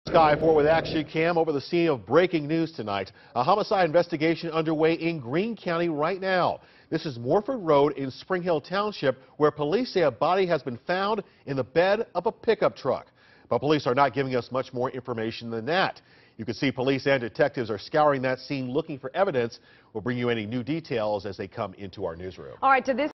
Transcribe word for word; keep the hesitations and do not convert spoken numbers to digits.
Sky four with Action Cam over the scene of breaking news tonight. A homicide investigation underway in Greene County right now. This is Morford Road in Springhill Township, where police say a body has been found in the bed of a pickup truck. But police are not giving us much more information than that. You can see police and detectives are scouring that scene looking for evidence. We'll bring you any new details as they come into our newsroom. All right, to this